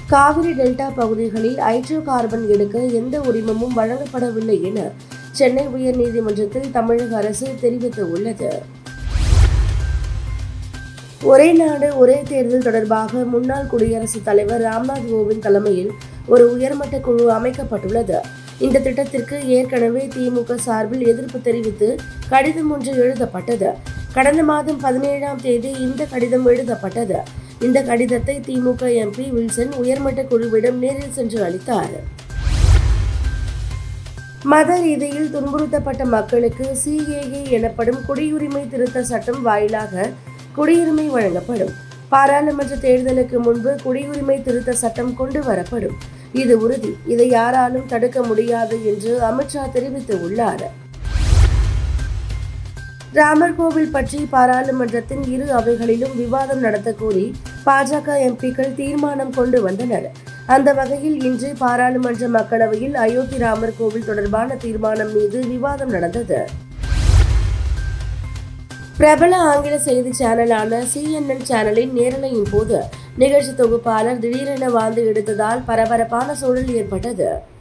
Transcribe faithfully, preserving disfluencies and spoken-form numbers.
Kaveri delta பகுதிகளில் hydrocarbon எடுக்க எந்த உரிமமும் வழங்கப்படவில்லை என சென்னை உயர்நீதிமன்றத்தில் தமிழக அரசு தெரிவித்துள்ளது. ஒரே நாடு ஒரே தேர்தல் தொடர்பாக முன்னாள் குடியரசுத் தலைவர் ராம்நாத் கோவிந்த் தலைமையில் ஒரு உயர்மட்ட குழு அமைக்கப்பட்டுள்ளது. இந்த திட்டத்திற்கு ஏற்கனவே திமுக சார்பில் எதிர்ப்பு தெரிவித்து கடிதம் ஒன்று எழுதப்பட்டது. கடந்த மாதம் பதினேழாம் தேதி இந்த கடிதம் எழுதப்பட்டது. இந்த கடிதத்தை திமுக எம்பி வில்சன் உயர்மட்ட குழுவிடம் நேரில் சென்று அளித்தார். மத ரீதியில் துன்புறுத்தப்பட்ட மக்களுக்கு சிஏஏ எனப்படும் குடியுரிமை திருத்த சட்டம் வாயிலாக குடியுரிமை வழங்கப்படும். பாராளுமன்ற தேர்தலுக்கு முன்பு குடியுரிமை திருத்த சட்டம் கொண்டு வரப்படும். இது உறுதி. இதை யாராலும் தடுக்க முடியாது என்று அமித்ஷா தெரிவித்துள்ளார். ராமர் கோவில் பற்றி பாராளுமன்றத்தின் இரு அவைகளிலும் விவாதம் நடத்த கோரி பாஜக எம்பிக்கள் தீர்மானம் கொண்டு வந்தனர். அந்த வகையில் இன்று பாராளுமன்ற மக்களவையில் அயோத்தி ராமர் கோவில் தொடர்பான தீர்மானம் மீது விவாதம் நடந்தது. பிரபல ஆங்கில செய்தி சேனலான சிஎன்என் சேனலின் நேரலையின் போது நிகழ்ச்சி தொகுப்பாளர் திடீரென வாந்தி எடுத்ததால் பரபரப்பான சூழல் ஏற்பட்டது.